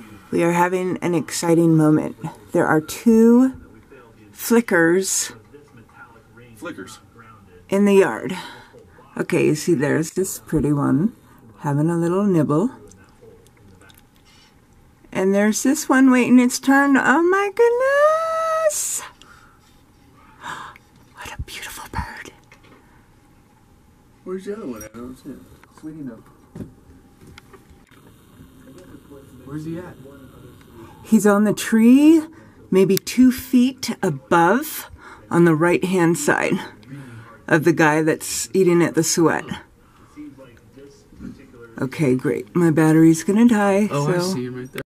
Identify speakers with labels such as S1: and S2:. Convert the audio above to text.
S1: We are having an exciting moment. There are two flickers in the yard. Okay, you see there's this pretty one having a little nibble. And there's this one waiting its turn. Oh my goodness! What a beautiful bird.
S2: Where's the other one? I don't see it. Sweetie, no. Where's he at?
S1: He's on the tree, maybe 2 feet above, on the right-hand side of the guy that's eating at the suet. Okay, great. My battery's gonna die.
S2: Oh,
S1: so.
S2: I see him right there.